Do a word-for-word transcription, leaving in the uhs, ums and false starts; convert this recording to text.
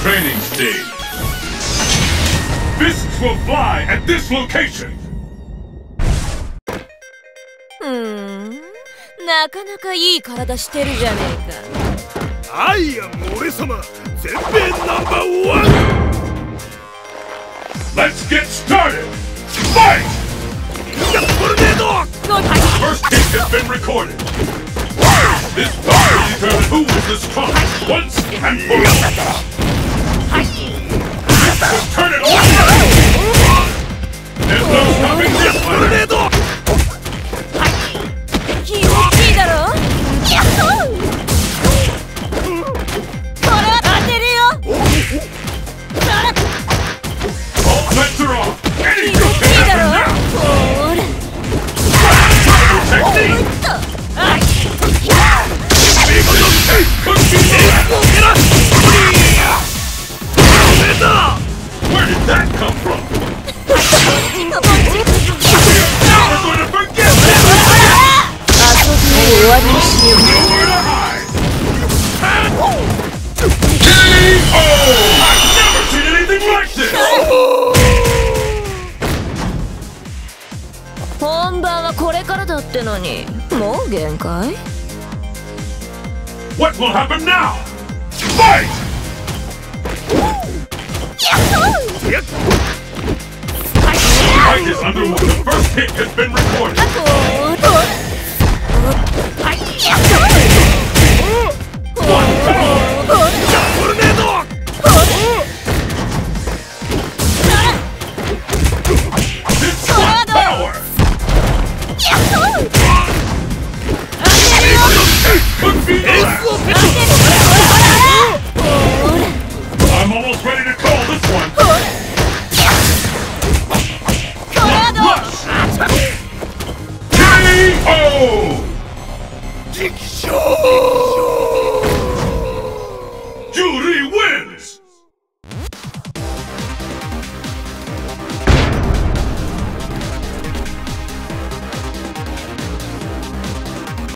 training stage. Fists will fly at this location. うーん、なかなかいい体してるじゃねえか。 アイアン俺様全米ナンバーワン。 Let's get started. Fight! First hit has been recorded. This fight will determine who is the strongest once and for all. Let's turn it on! There's no stopping this one! 気持ちいいだろ。やっほー。これは当てるよ。 All bets are off. 気 Anything 持ちいい can だろ。 happen now. ほら。 Technique. あっ。 Where did that come from? こっちかこっち。 We're going to forget this. 遊びを終わりにしよう。 Nowhere to hide. K O! I've never seen anything like this. 本番はこれからだってのに、もう限界？ What will happen now? Fight! Fight is underway. The first hit has been recorded. ほら。